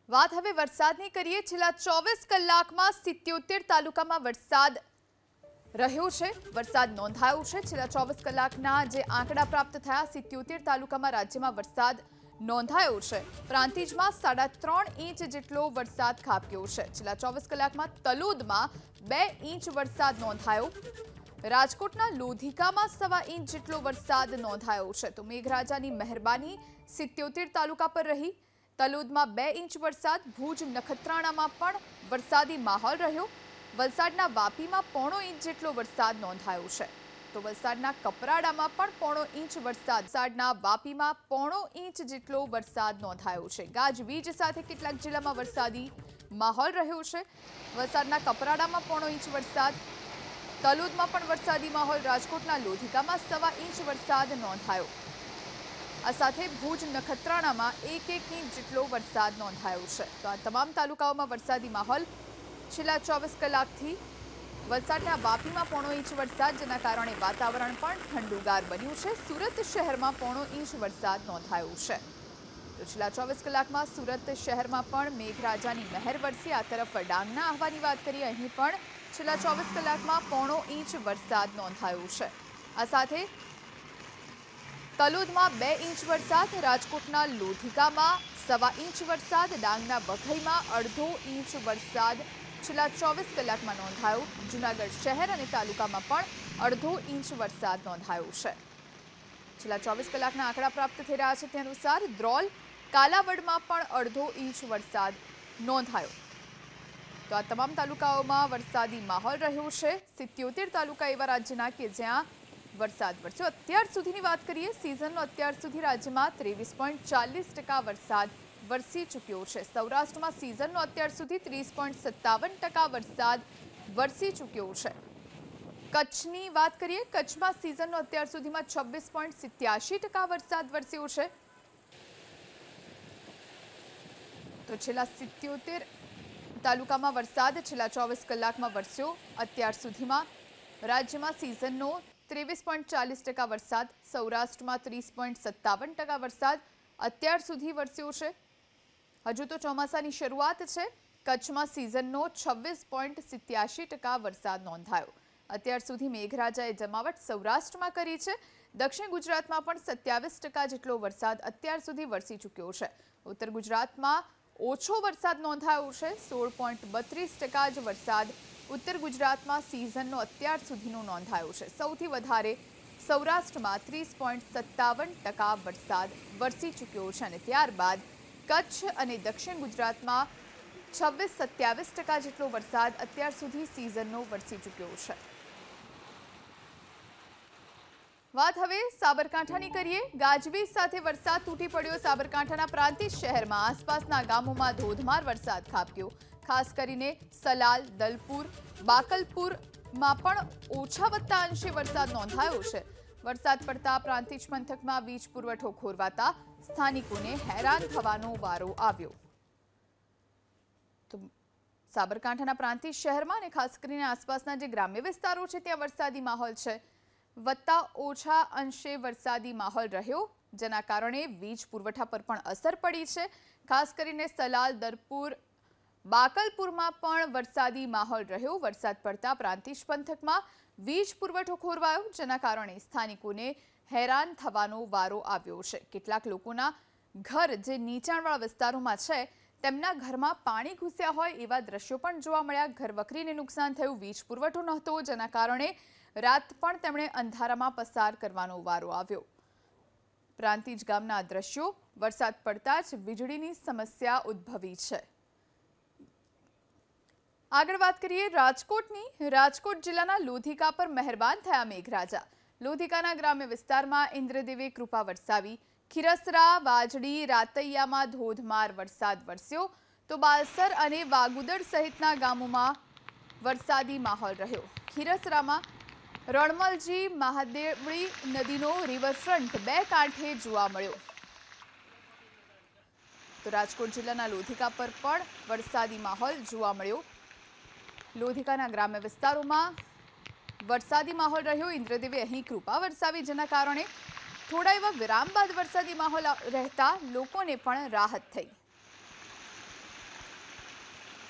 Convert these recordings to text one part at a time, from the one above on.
વાત હવે વરસાદની કરીએ। છેલ્લા 24 કલાકમાં 77 તાલુકામાં વરસાદ રહ્યો છે। વરસાદ નોંધાયો છે। છેલ્લા 24 કલાકના જે આંકડા પ્રાપ્ત થયા, 77 તાલુકામાં રાજ્યમાં વરસાદ નોંધાયો છે। પ્રાંતિજમાં 3.5 ઇંચ જેટલો વરસાદ ખાબક્યો છે। છેલ્લા 24 કલાકમાં તલોદમાં 2 ઇંચ વરસાદ નોંધાયો। રાજકોટના લોધિકામાં 1.25 ઇંચ જેટલો વરસાદ નોંધાયો છે। તો મેઘરાજાની મહેરબાની 77 તાલુકા પર રહી। તલોદમાં 2 ઇંચ વરસાદ, ભુજ નખત્રાણામાં પણ વરસાદી માહોલ રહ્યો। વલસાડના વાપીમાં 0.5 ઇંચ જેટલો વરસાદ નોંધાયો છે। તો વલસાડના કપરાડામાં પણ 0.5 ઇંચ વરસાદ, વલસાડના વાપીમાં 0.5 ઇંચ જેટલો વરસાદ નોંધાયો છે। ગાજવીજ સાથે કેટલાક જિલ્લામાં વરસાદી માહોલ રહ્યો છે। વલસાડના કપરાડામાં 0.5 ઇંચ વરસાદ, તલોદમાં પણ વરસાદી માહોલ, રાજકોટના લોધિકામાં 1.25 ઇંચ વરસાદ નોંધાયો। આ સાથે ભુજ નખત્રાણામાં 1 ઇંચ જેટલો વરસાદ નોંધાયો છે। તો આ તમામ તાલુકાઓમાં વરસાદી માહોલ છેલ્લા 24 કલાકથી। વલસાડના વાપીમાં 0.5 ઇંચ વરસાદ, જેના કારણે વાતાવરણ પણ ઠંડુગાર બન્યું છે। સુરત શહેરમાં 0.5 ઇંચ વરસાદ નોંધાયો છે। તો છેલ્લા 24 કલાકમાં સુરત શહેરમાં પણ મેઘરાજાની મહેર વરસી। આ તરફ ડાંગના આહવાની વાત કરીએ, અહીં પણ છેલ્લા 24 કલાકમાં 0.5 ઇંચ વરસાદ નોંધાયો છે। આ સાથે તલોદમાં 2 ઇંચ વરસાદ, રાજકોટના લોધિકામાં 1.25 ઇંચ વરસાદ, ડાંગના વઘઈમાં 0.5 ઇંચ વરસાદ છેલ્લા 24 કલાકમાં નોંધાયો। જૂનાગઢ શહેર અને તાલુકામાં પણ 0.5 ઇંચ વરસાદ નોંધાયો છે। છેલ્લા 24 કલાકના આંકડા પ્રાપ્ત થઈ રહ્યા છે તે અનુસાર ધ્રોલ, કાલાવડમાં પણ 0.5 ઇંચ વરસાદ નોંધાયો। તો આ તમામ તાલુકાઓમાં વરસાદી માહોલ રહ્યો છે। 77 તાલુકા એવા રાજ્યના કે જ્યાં વરસાદ વરસ્યો। અત્યાર સુધીની વાત કરીએ, સિઝનનો અત્યાર સુધી રાજ્યમાં 23.40% વરસાદ વરસી ચૂક્યો છે। સૌરાષ્ટ્રમાં સિઝનનો અત્યાર સુધી 30.57% વરસાદ વરસી ચૂક્યો છે। કચ્છની વાત કરીએ, કચ્છમાં સિઝનનો અત્યાર સુધીમાં 26.87% વરસાદ વરસ્યો છે। તો છેલ્લા 77 તાલુકામાં વરસાદ છેલ્લા 24 કલાકમાં વરસ્યો। અત્યાર સુધીમાં રાજ્યમાં સિઝનનો 23.40% વરસાદ, સૌરાષ્ટ્રમાં 30.57% વરસાદ અત્યાર સુધી વરસ્યો છે। હજુ તો ચોમાસાની શરૂઆત છે। કચ્છમાં સિઝનનો 26.87% વરસાદ નોંધાયો। અત્યાર સુધી મેઘરાજાએ જમાવટ સૌરાષ્ટ્રમાં કરી છે। દક્ષિણ ગુજરાતમાં પણ 27% જેટલો વરસાદ અત્યાર સુધી વરસી ચૂક્યો છે। ઉત્તર ગુજરાતમાં ઓછો વરસાદ નોંધાયો છે। 16.32% જ વરસાદ ઉત્તર ગુજરાતમાં સિઝનનો અત્યાર સુધીનો નોંધાયો છે। સૌથી વધારે સૌરાષ્ટ્રમાં 30.57% વરસાદ વરસી ચૂક્યો છે અને ત્યારબાદ કચ્છ અને દક્ષિણ ગુજરાતમાં 26-27% જેટલો વરસાદ અત્યાર સુધી સિઝનનો વરસી ચૂક્યો છે। વાત હવે સાબરકાંઠાની કરીએ। ગાજવીજ સાથે વરસાદ તૂટી પડ્યો સાબરકાંઠાના પ્રાંતિજ શહેરમાં। આસપાસના ગામોમાં ધોધમાર વરસાદ ખાબક્યો। ખાસ કરીને સલાલ, દલપુર, બાકલપુરમાં પણ ઓછા વત્તા અંશે વરસાદ નોંધાયો છે। વરસાદ પડતા પ્રાંતિજ પંથકમાં વીજ પુરવઠો ખોરવાતા સ્થાનિકોને હેરાન થવાનો વારો આવ્યો। તો સાબરકાંઠાના પ્રાંતિજ શહેરમાં અને ખાસ કરીને આસપાસના જે ગ્રામ્ય વિસ્તારો છે ત્યાં વરસાદી માહોલ છે। વત્તા ઓછા અંશે વરસાદી માહોલ રહ્યો, જેના કારણે વીજ પુરવઠા પર પણ અસર પડી છે। ખાસ કરીને સલાલ, દલપુર, બાકલપુરમાં પણ વરસાદી માહોલ રહ્યો। વરસાદ પડતા પ્રાંતિજ પંથકમાં વીજ પુરવઠો ખોરવાયો, જેના કારણે સ્થાનિકોને હેરાન થવાનો વારો આવ્યો છે। કેટલાક લોકોના ઘર જે નીચાણવાળા વિસ્તારોમાં છે તેમના ઘરમાં પાણી ઘૂસ્યા હોય એવા દ્રશ્યો પણ જોવા મળ્યા। ઘરવકરીને નુકસાન થયું, વીજ પુરવઠો નહોતો, જેના કારણે રાત પણ તેમણે અંધારામાં પસાર કરવાનો વારો આવ્યો। પ્રાંતિજ ગામના દ્રશ્યો, વરસાદ પડતા જ વીજળીની સમસ્યા ઉદ્ભવી છે। આગળ વાત કરીએ રાજકોટની। રાજકોટ જિલ્લાના લોધિકા પર મહેરબાન થયા મેઘરાજા। લોધિકાના ગ્રામ્ય વિસ્તારમાં ઇન્દ્રદેવે કૃપા વરસાવી। ખીરસરા, વાજડી, રાતૈયામાં ધોધમાર વરસાદ વરસ્યો। તો બાલસર અને વાગુદડ સહિતના ગામોમાં વરસાદી માહોલ રહ્યો। ખીરસરામાં રણમલજી મહાદેવળી નદીનો રિવરફ્રન્ટ 2 કાંઠે જોવા મળ્યો। તો રાજકોટ જિલ્લાના લોધિકા પર પણ વરસાદી માહોલ જોવા મળ્યો। લોધિકાના ગ્રામ્ય વિસ્તારોમાં વરસાદી માહોલ રહ્યો। ઇન્દ્રદેવે અહીં કૃપા વરસાવી, જેના કારણે થોડા એવા વિરામ બાદ વરસાદી માહોલ રહેતા લોકોને પણ રાહત થઈ।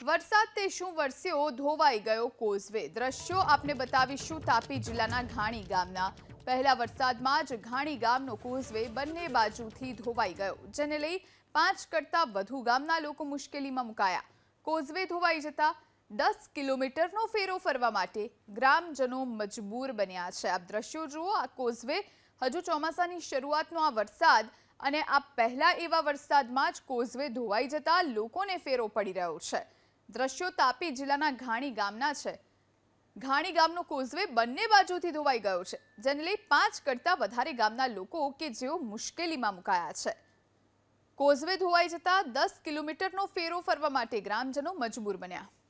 વરસાદ તે શું વરસ્યો, ધોવાઈ ગયો કોઝવે। દ્રશ્યો આપને બતાવીશું તાપી જિલ્લાના ઘાણી ગામના। પહેલા વરસાદમાં જ ઘાણી ગામનો કોઝવે બંને બાજુથી ધોવાઈ ગયો, જેને લઈ 5 કરતા વધુ ગામના લોકો મુશ્કેલીમાં મુકાયા। કોઝવે ધોવાઈ જતા 10 કિલોમીટરનો ફેરો ફરવા માટે ગ્રામજનો મજબૂર બન્યા છે। આપ દ્રશ્યો જુઓ, આ કોઝવે હજુ ચોમાસાની શરૂઆતનો આ વરસાદ અને આ પહેલા એવા વરસાદમાં જ કોઝવે ધોવાઈ જતા લોકોને ફેરો પડી રહ્યો છે। દ્રશ્યો તાપી જિલ્લાના ઘાણી ગામના છે। ઘાણી ગામનો કોઝવે બંને બાજુથી ધોવાઈ ગયો છે, જેને લઈ 5 કરતા વધારે ગામના લોકો કે જેઓ મુશ્કેલીમાં મુકાયા છે। કોઝવે ધોવાઈ જતા 10 કિલોમીટરનો ફેરો ફરવા માટે ગ્રામજનો મજબૂર બન્યા।